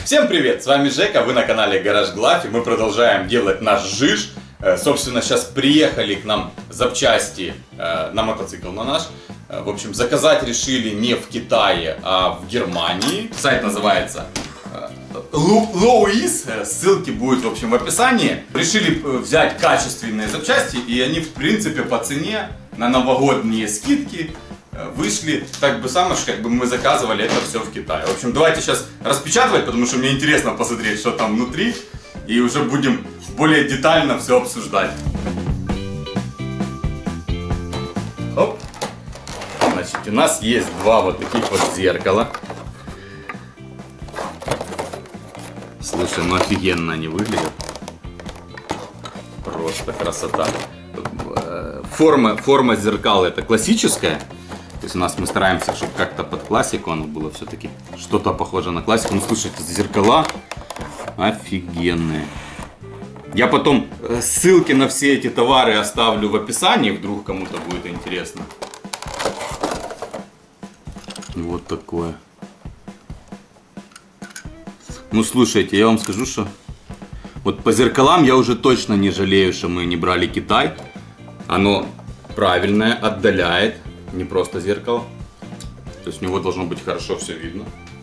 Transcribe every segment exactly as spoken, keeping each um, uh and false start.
Всем привет, с вами Жека, вы на канале Гараж Глав, и мы продолжаем делать наш жиж. Собственно, сейчас приехали к нам запчасти на мотоцикл на наш. В общем, заказать решили не в Китае, а в Германии. Сайт называется Лоуис, ссылки будут в общем в описании. Решили взять качественные запчасти, и они в принципе по цене на новогодние скидки вышли так бы само, как бы мы заказывали это все в Китае. В общем, давайте сейчас распечатывать, потому что мне интересно посмотреть, что там внутри, и уже будем более детально все обсуждать. Оп. Значит, у нас есть два вот таких вот зеркала. Слушай, ну офигенно они выглядят. Просто красота. Форма, форма зеркал это классическая. То есть у нас мы стараемся, чтобы как-то под классику оно было все-таки что-то похоже на классику. Ну слушайте, зеркала офигенные. Я потом ссылки на все эти товары оставлю в описании, вдруг кому-то будет интересно. Вот такое. Ну слушайте, я вам скажу, что вот по зеркалам я уже точно не жалею, что мы не брали Китай. Оно правильное, отдаляет, не просто зеркало. То есть у него должно быть хорошо все видно.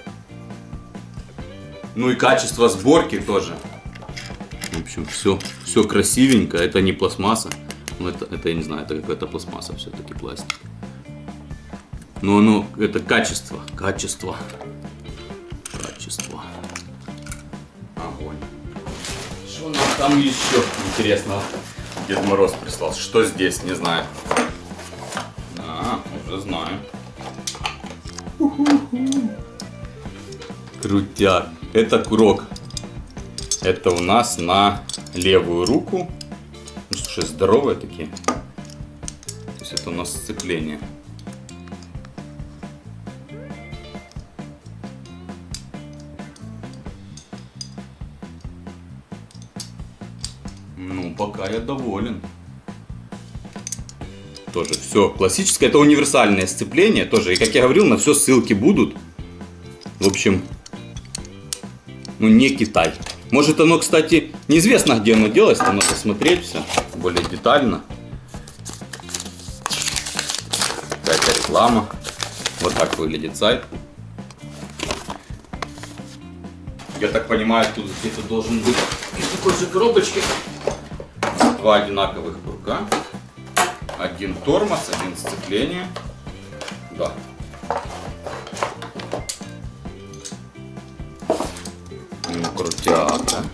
Ну и качество сборки тоже. В общем, все, все красивенько. Это не пластмасса. Ну, это, это я не знаю, это какая-то пластмасса, все-таки пластик. Но оно, это качество, качество, качество. Огонь. Что у нас там еще интересного? Дед Мороз прислал. Что здесь, не знаю. А, уже знаю. Крутяк. Это курок. Это у нас на левую руку. Ну, слушай, здоровые такие. То есть это у нас сцепление. Ну, пока я доволен. Тоже все классическое. Это универсальное сцепление тоже. И как я говорил, на все ссылки будут. В общем, ну не Китай. Может оно, кстати, неизвестно где оно делалось. Там надо смотреть все более детально. Какая-то реклама. Вот так выглядит сайт. Я так понимаю, тут где-то должен быть из такой же коробочки два одинаковых курка. Один тормоз, один сцепление. Да. Ну, крутяк, да?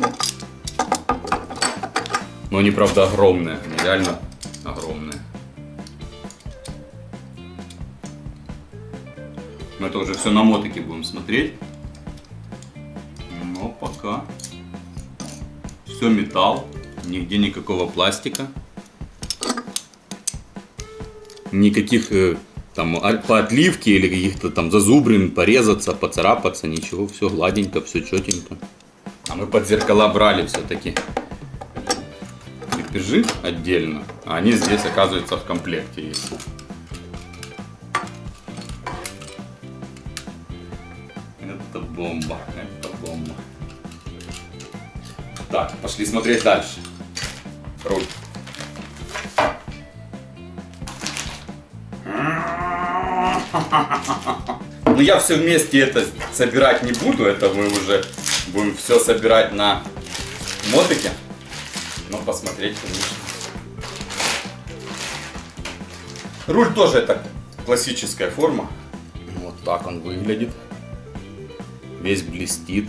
Но они, правда, огромные. Они реально огромные. Мы это уже все на мотике будем смотреть. Но пока все металл. Нигде никакого пластика. Никаких э, там по отливке или каких-то там зазубрин, порезаться, поцарапаться, ничего, все гладенько, все четенько. А мы под зеркала брали все-таки крепежи отдельно, а они здесь, оказывается, в комплекте есть. Это бомба, это бомба. Так, пошли смотреть дальше. Руль. Ну я все вместе это собирать не буду, это мы уже будем все собирать на мотике. Но посмотреть, конечно. Руль тоже это классическая форма. Вот так он выглядит. Весь блестит.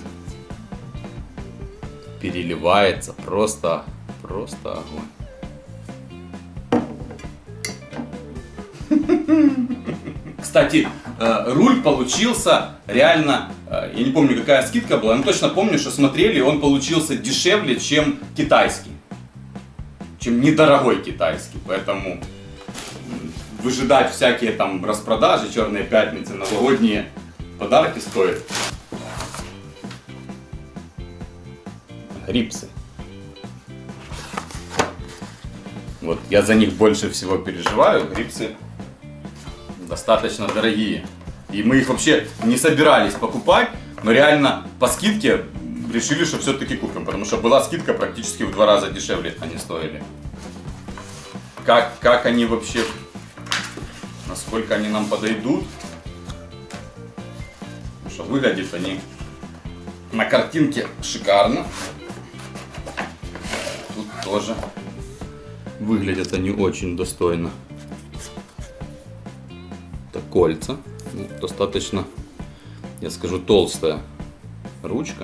Переливается. Просто, просто огонь. Кстати, руль получился реально, я не помню какая скидка была, но точно помню, что смотрели, он получился дешевле, чем китайский. Чем недорогой китайский. Поэтому выжидать всякие там распродажи, черные пятницы, новогодние подарки стоит. Грипсы. Вот я за них больше всего переживаю. Грипсы достаточно дорогие. И мы их вообще не собирались покупать, Но реально по скидке решили, что все-таки купим, потому что была скидка практически в два раза дешевле они стоили. Как, как они вообще, насколько они нам подойдут. Потому что выглядят они на картинке шикарно. Тут тоже выглядят они очень достойно. Это кольца. Ну, достаточно, я скажу, толстая ручка.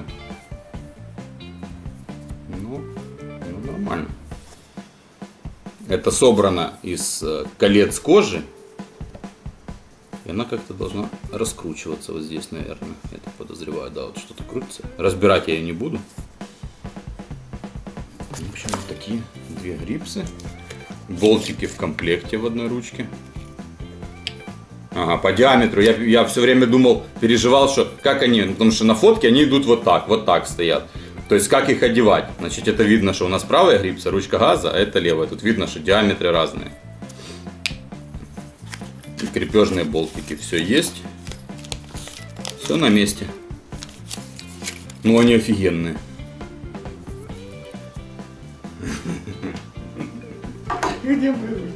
Ну, ну нормально. Это собрано из колец кожи. И она как-то должна раскручиваться вот здесь, наверное. Я так подозреваю, да, вот что-то крутится. Разбирать я ее не буду. В общем, вот такие две грипсы. Болтики в комплекте в одной ручке. Ага, по диаметру. Я, я все время думал, переживал, что как они, потому что на фотке они идут вот так, вот так стоят. То есть как их одевать? Значит, это видно, что у нас правая грипса, ручка газа, а это левая. Тут видно, что диаметры разные. И крепежные болтики, все есть. Все на месте. Ну, они офигенные. Где были?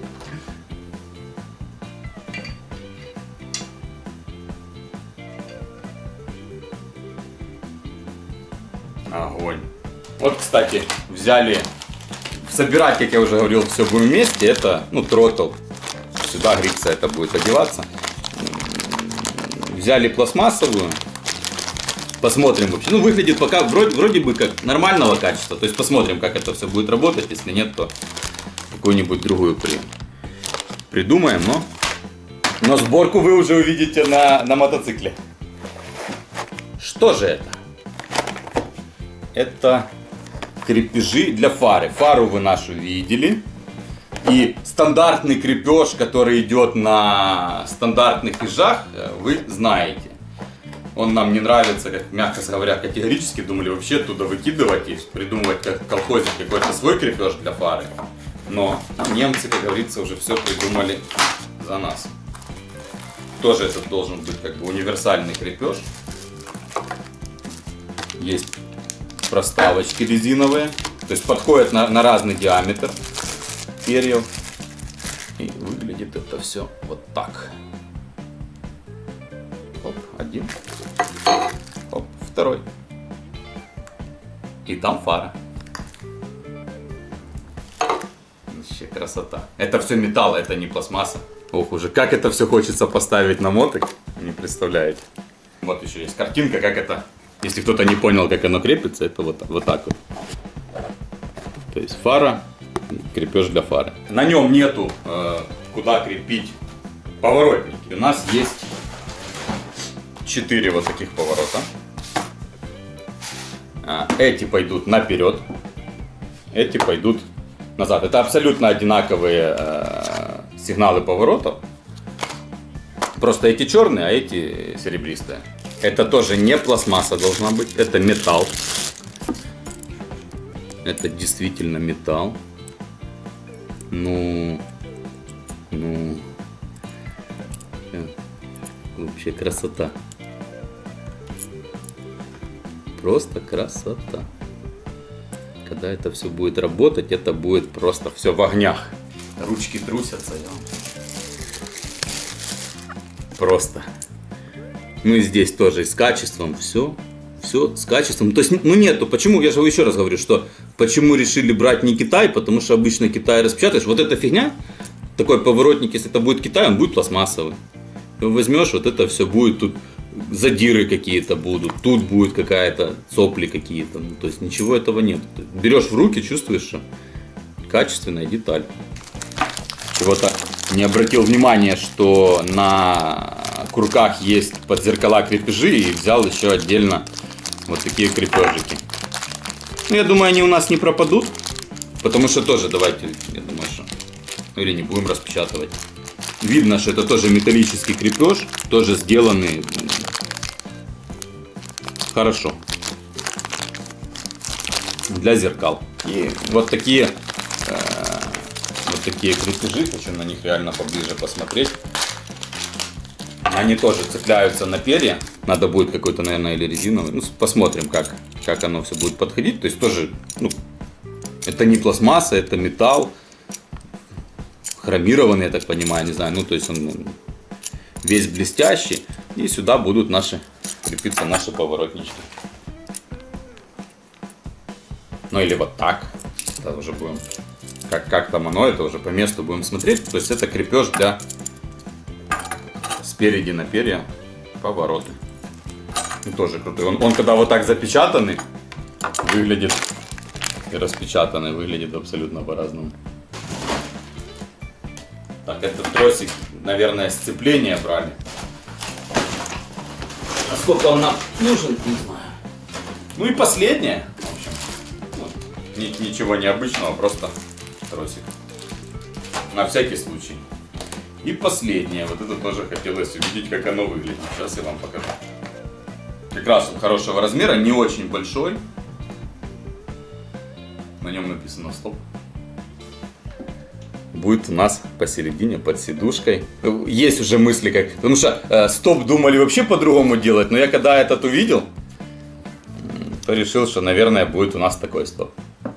Огонь. Вот, кстати, взяли, собирать, как я уже говорил, все будем вместе. Это, ну, тротл. Сюда грипса это будет одеваться. Взяли пластмассовую. Посмотрим вообще. Ну, выглядит пока вроде, вроде бы как нормального качества. То есть посмотрим, как это все будет работать. Если нет, то какую-нибудь другую при... придумаем. Но... но сборку вы уже увидите на, на мотоцикле. Что же это? Это крепежи для фары. Фару вы нашу видели. И стандартный крепеж, который идет на стандартных ежах, вы знаете. Он нам не нравится, как, мягко говоря, категорически. Думали вообще оттуда выкидывать и придумывать как колхозник какой-то свой крепеж для фары. Но немцы, как говорится, уже все придумали за нас. Тоже этот должен быть как бы универсальный крепеж. Есть проставочки резиновые, то есть подходят на, на разный диаметр перьев. И выглядит это все вот так. Оп, один. Оп, второй. И там фара. Вообще красота. Это все металл, это не пластмасса. Ох, уже как это все хочется поставить на мотик, не представляете. Вот еще есть картинка, как это. Если кто-то не понял, как оно крепится, это вот, вот так вот. То есть фара, крепеж для фары. На нем нету э, куда крепить поворотники. У нас есть четыре вот таких поворота. А, эти пойдут наперед, эти пойдут назад. Это абсолютно одинаковые э, сигналы поворотов. Просто эти черные, а эти серебристые. Это тоже не пластмасса должна быть, это металл. Это действительно металл. Ну, ну, вообще красота. Просто красота. Когда это все будет работать, это будет просто все в огнях. Ручки трусятся. Я... Просто. Ну и здесь тоже и с качеством все, все с качеством. То есть, ну нету, почему, я же еще раз говорю, что почему решили брать не Китай, потому что обычно Китай распечатаешь. Вот эта фигня, такой поворотник, если это будет Китай, он будет пластмассовый. Ты возьмешь, вот это все будет, тут задиры какие-то будут, тут будет какая-то сопли какие-то. Ну, то есть ничего этого нет. Ты берешь в руки, чувствуешь, что качественная деталь. Чего-то не обратил внимания, что на курках есть под зеркала крепежи, и взял еще отдельно вот такие крепежики. Ну, я думаю, они у нас не пропадут, потому что тоже, давайте, я думаю, что, или не будем распечатывать. Видно, что это тоже металлический крепеж, тоже сделанный хорошо для зеркал. И вот такие э, вот такие крепежи, хочу на них реально поближе посмотреть. Они тоже цепляются на перья. Надо будет какой-то, наверное, или резиновый. Ну, посмотрим, как, как оно все будет подходить. То есть тоже, ну, это не пластмасса, это металл. Хромированный, я так понимаю, не знаю. Ну, то есть он ну, весь блестящий. И сюда будут наши, крепиться наши поворотнички. Ну, или вот так. Это уже будем, как, как там оно, это уже по месту будем смотреть. То есть это крепеж для спереди на перья повороты. И тоже крутой. Он, он когда вот так запечатанный, выглядит и распечатанный, выглядит абсолютно по-разному. Так, этот тросик, наверное, сцепление брали. А сколько он нам нужен, не знаю. Ну и последнее. В общем, ну, ничего необычного, просто тросик. На всякий случай. И последнее. Вот это тоже хотелось увидеть, как оно выглядит. Сейчас я вам покажу. Как раз он хорошего размера, не очень большой. На нем написано стоп. Будет у нас посередине под сидушкой. Есть уже мысли как... Потому что э, стоп думали вообще по-другому делать. Но я когда этот увидел, то решил, что, наверное, будет у нас такой стоп.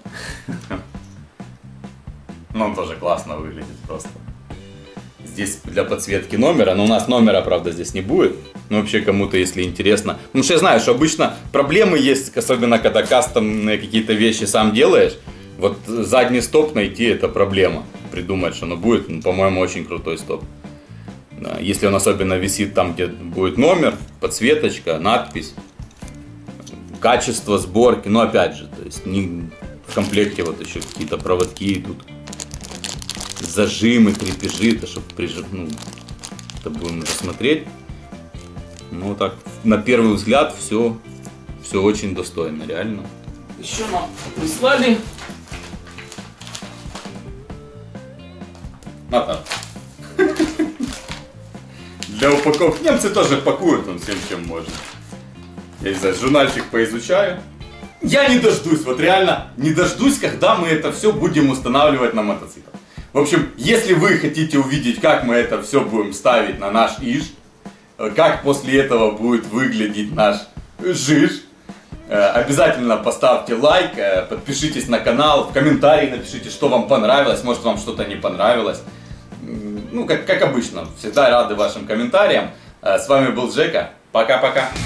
Но он тоже классно выглядит просто. Здесь для подсветки номера. Но у нас номера, правда, здесь не будет. Но вообще кому-то, если интересно. Потому что я знаю, что обычно проблемы есть, особенно когда кастомные какие-то вещи сам делаешь. Вот задний стоп найти — это проблема. Придумать, что оно будет, ну, по-моему, очень крутой стоп. Да, если он особенно висит там, где будет номер, подсветочка, надпись, качество сборки, но опять же, то есть не, в комплекте вот еще какие-то проводки идут, зажимы, крепежи, это чтобы прижим, ну, это будем рассмотреть. Ну так, на первый взгляд все, все очень достойно, реально. Еще нам прислали. А, для упаковки. Немцы тоже пакуют он всем, чем можно. Я не знаю, журнальчик поизучаю. Я не дождусь, вот реально не дождусь, когда мы это все будем устанавливать на мотоцикл. В общем, если вы хотите увидеть, как мы это все будем ставить на наш ИЖ, как после этого будет выглядеть наш ЖИЖ, обязательно поставьте лайк, подпишитесь на канал, в комментарии напишите, что вам понравилось, может вам что-то не понравилось. Ну, как, как обычно, всегда рады вашим комментариям. С вами был Жека. Пока-пока.